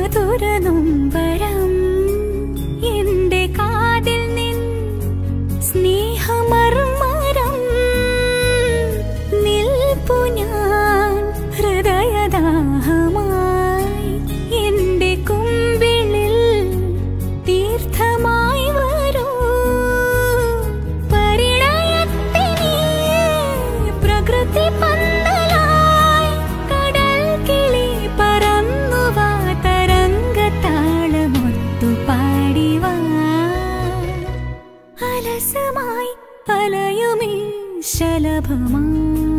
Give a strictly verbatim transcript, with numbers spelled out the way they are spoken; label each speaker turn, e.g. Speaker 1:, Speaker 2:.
Speaker 1: മധുരനൊമ്പരം എന്റെ കാതിൽ നിൻ സ്നേഹമർമരം നിൽപ്പു ഞാൻ ഹൃദയദാഹമായി എന്റെ കുമ്പിളിൽ തീർത്ഥമായി വരൂ പരിണയത്തിനീ പ്രകൃതി പന്തലായി കടൽ കിളി പറന്നുവാ തരംഗതാളമൊത്തു പാടിവാ അലസമായി അലയുമീ ശലഭമായി